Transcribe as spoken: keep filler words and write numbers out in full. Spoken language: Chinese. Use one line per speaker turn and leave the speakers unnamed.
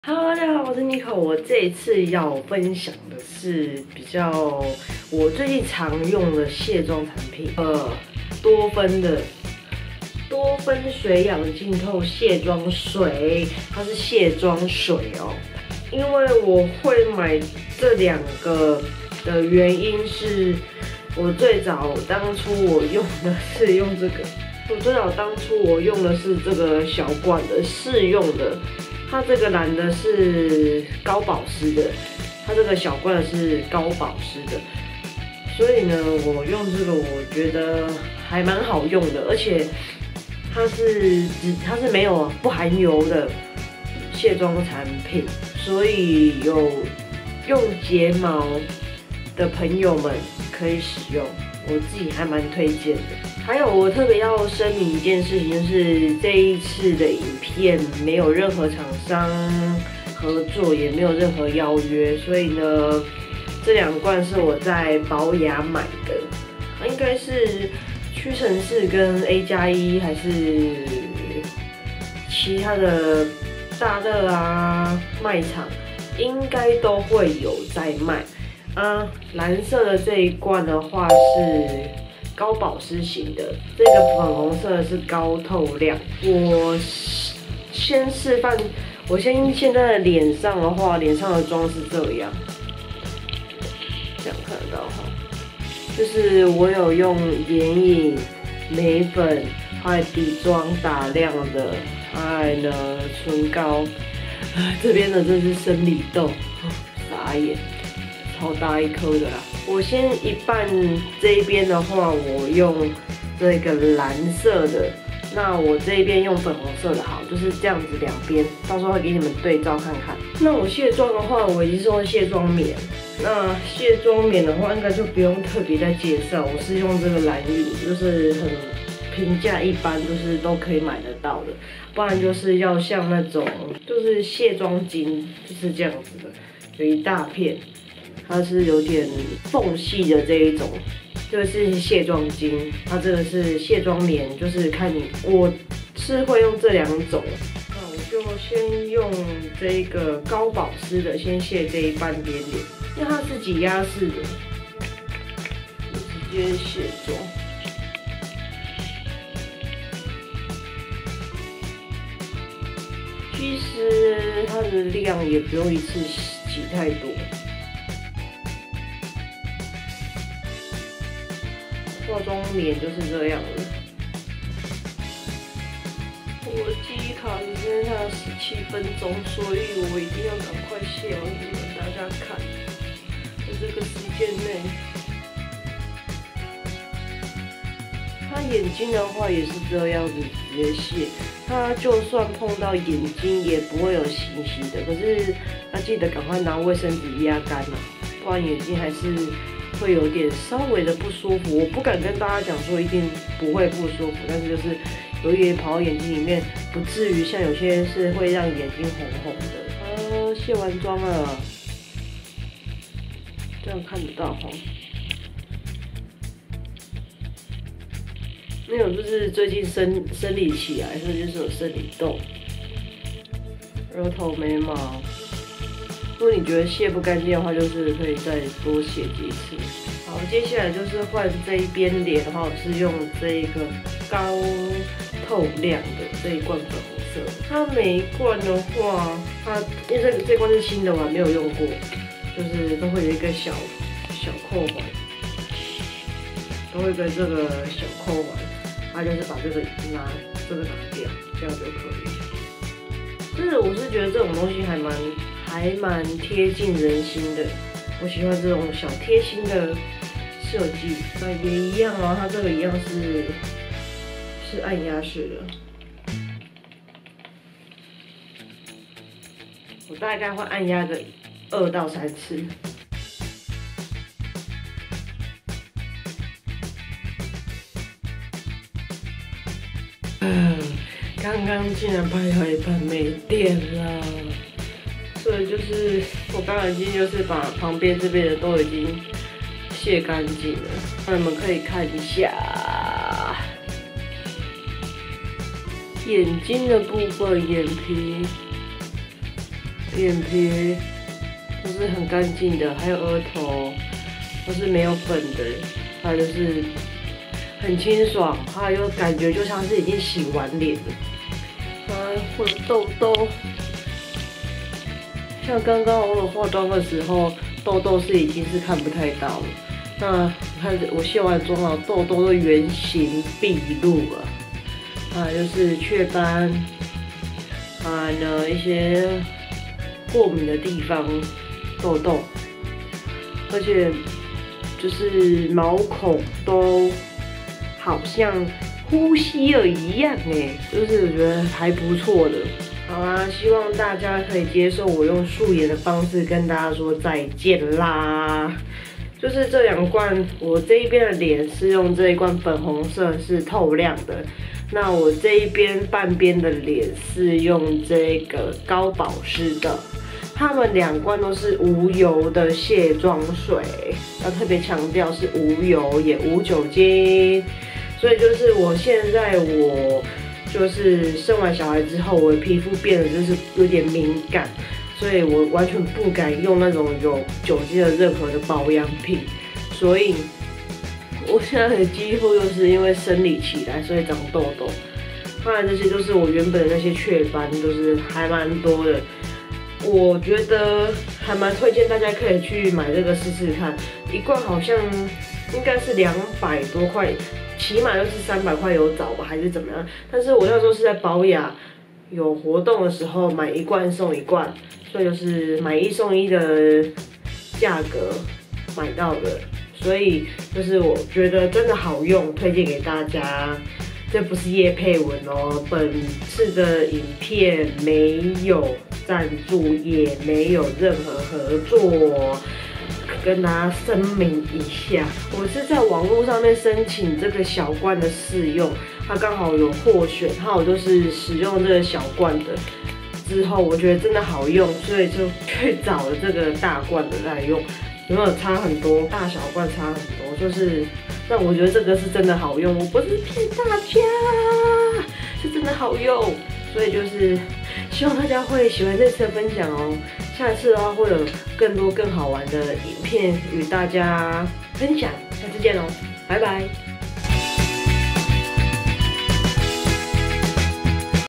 Hello， 大家好，我是 Nico。我这一次要分享的是比较我最近常用的卸妆产品，呃，多芬的多芬水养净透卸妆水，它是卸妆水哦。因为我会买这两个的原因是，我最早当初我用的是用这个，我最早当初我用的是这个小罐的试用的。 它这个蓝的是高保湿的，它这个小罐的是高保湿的，所以呢，我用这个我觉得还蛮好用的，而且它是只它是没有不含油的卸妆产品，所以有用睫毛的朋友们可以使用，我自己还蛮推荐的。 还有，我特别要声明一件事情，就是这一次的影片没有任何厂商合作，也没有任何邀约，所以呢，这两罐是我在宝雅买的，应该是屈臣氏跟 A 加一还是其他的大乐啊卖场，应该都会有在卖啊。蓝色的这一罐的话是 高保湿型的，这个粉红色的是高透亮。我先示范，我先现在的脸上的话，脸上的妆是这样，这样看得到哈，就是我有用眼影、眉粉，还有底妆打亮的，还有呢唇膏。这边的这是生理痘，傻眼。 超大一颗的啦！我先一半这一边的话，我用这个蓝色的，那我这一边用粉红色的好，就是这样子两边，到时候会给你们对照看看。那我卸妆的话，我已经是用卸妆棉。那卸妆棉的话，应该就不用特别再介绍，我是用这个蓝玉，就是很平价一般，就是都可以买得到的。不然就是要像那种就是卸妆巾，就是这样子的，有一大片。 它是有点缝隙的这一种，这个是卸妆巾，它这个是卸妆棉，就是看你，我是会用这两种。那我就先用这个高保湿的，先卸这一半边脸，因为它是挤压式的，直接卸妆。其实它的量也不用一次挤太多。 化妆棉就是这样的。我的记忆卡只剩下十七分钟，所以我一定要赶快卸完给你们大家看。在这个时间内，它眼睛的话也是这样子直接卸，它就算碰到眼睛也不会有稀稀的。可是要记得赶快拿卫生纸压干啊，不然眼睛还是 会有点稍微的不舒服，我不敢跟大家讲说一定不会不舒服，但是就是有一点跑到眼睛里面，不至于像有些是会让眼睛红红的。呃，卸完妆了，这样看得到哈。没有，就是最近生生理起来，所以就是有生理痘，额头、眉毛。 如果你觉得卸不干净的话，就是可以再多卸几次。好，接下来就是换这一边脸的话，我是用这个高透亮的这一罐粉红色。它每一罐的话，它因为这个这罐是新的，我还没有用过，就是都会有一个小小扣环，都会跟这个小扣环，它就是把这个拿这个拿掉，这样就可以。就是我是觉得这种东西还蛮 还蛮贴近人心的，我喜欢这种小贴心的设计。那也一样啊，它这个一样是是按压式的。我大概会按压个二到三次。嗯，刚刚竟然拍到一半没电了。 所以就是我刚刚已经就是把旁边这边的都已经卸干净了，那你们可以看一下眼睛的部分，眼皮眼皮都是很干净的，还有额头都是没有粉的，还有就是很清爽，还有感觉就像是已经洗完脸了。啊，我的痘痘，像刚刚我有化妆的时候，痘痘是已经是看不太到了。那你看我卸完妆了，痘痘都原形毕露了。啊，就是雀斑，啊呢一些过敏的地方痘痘，而且就是毛孔都好像呼吸了一样哎，就是我觉得还不错的。好啦，希望大家可以接受我用素颜的方式跟大家说再见啦。就是这两罐，我这一边的脸是用这一罐粉红色是透亮的，那我这一边半边的脸是用这个高保湿的。它们两罐都是无油的卸妆水，要特别强调是无油也无酒精。所以就是我现在我就是生完小孩之后，我的皮肤变得就是有点敏感。所以我完全不敢用那种有酒精的任何的保养品，所以我现在几乎就是因为生理期来，所以长痘痘。当然这些就是我原本的那些雀斑，就是还蛮多的。我觉得还蛮推荐大家可以去买这个试试看，一罐好像应该是两百多块，起码就是三百块有找吧，还是怎么样？但是我那时候是在宝雅有活动的时候买一罐送一罐。所以就是买一送一的价格买到的，所以就是我觉得真的好用，推荐给大家。这不是业配文哦，本次的影片没有赞助，也没有任何合作，跟大家声明一下，我是在网络上面申请这个小罐的试用，它刚好有获选，还有就是使用这个小罐的。之后我觉得真的好用，所以就去找了这个大罐的来用，有没有差很多？大小罐差很多，就是让我觉得这个是真的好用，我不是骗大家，是真的好用，所以就是希望大家会喜欢这次的分享哦。下次的话会有更多更好玩的影片与大家分享，下次见喽，拜拜。